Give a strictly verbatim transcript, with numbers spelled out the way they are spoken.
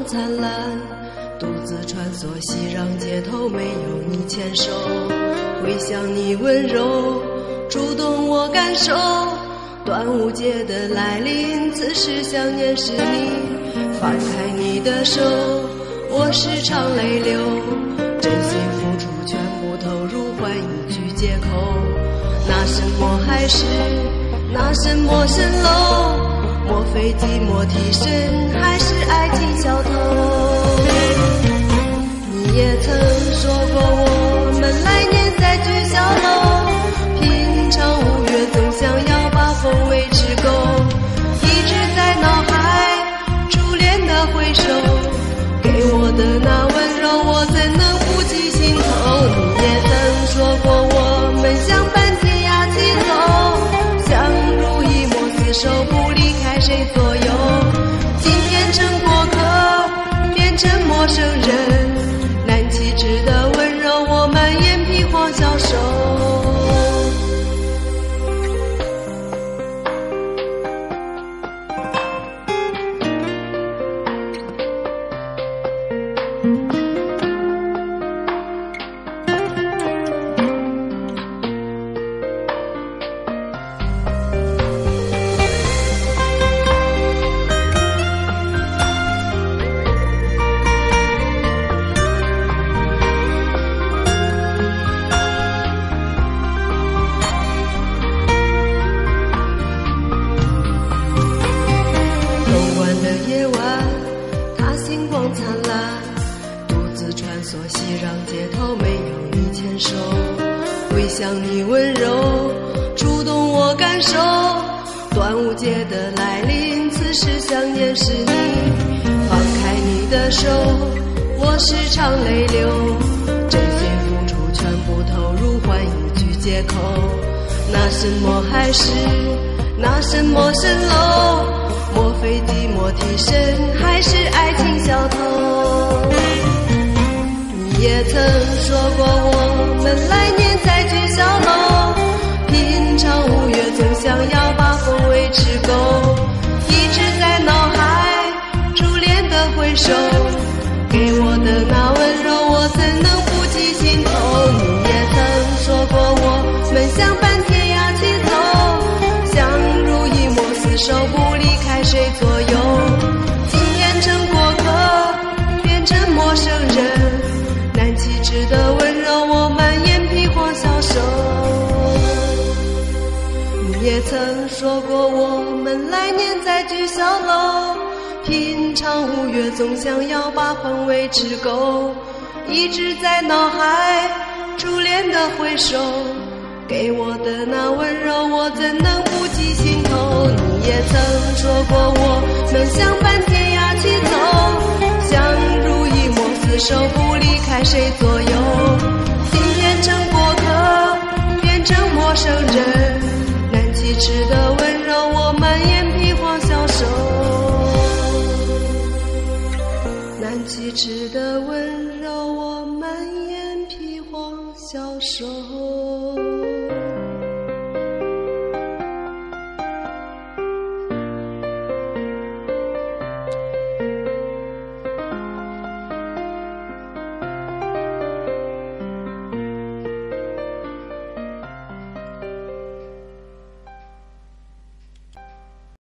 灿烂，独自穿梭熙攘街头，没有你牵手，回想你温柔，触动我感受。端午节的来临，此时想念是你，放开你的手，我时常泪流，真心付出全部投入，换一句借口。拿什么海誓，拿什么蜃楼，莫非寂寞替身，还是爱情小偷？你也曾说过我们来年再聚小楼，品尝五月总想要把风味吃够，一直在脑海初恋的回首，给我的那温柔我怎能不记心头？你也曾说过我们相伴天涯起走，相濡以沫厮守不离开谁左右，今天成过客变成陌生人，难启齿的温柔我满眼披黄消瘦。灿烂，独自穿梭熙攘街头，没有你牵手，回想你温柔，触动我感受。端午节的来临，此时想念是你，放开你的手，我时常泪流，真心付出全部投入，换一句借口。拿什么海誓，拿什么蜃楼，莫非寂寞替身，还是爱情小偷？你也曾说过我们来年再聚小楼，品尝五月总想要把风味吃够，一直在脑海初恋的回首，给我的那温柔我怎能不记心头？你也曾说过我们相伴天涯起走，相濡以沫厮守不离开谁左右，今天成过客变成陌生人，难启齿的温柔我满眼披黄消瘦。你也曾说过我们来年再聚小楼，品尝五月总想要把风味吃够，一直在脑海初恋的回首，给我的那温柔我怎能不记心头？你也曾说过我们相伴天涯起走，相濡以沫厮守不离开谁左右，今天成过客变成陌生人，难启齿的温柔我满眼披黄消瘦，难启齿的温柔我满眼披黄消瘦。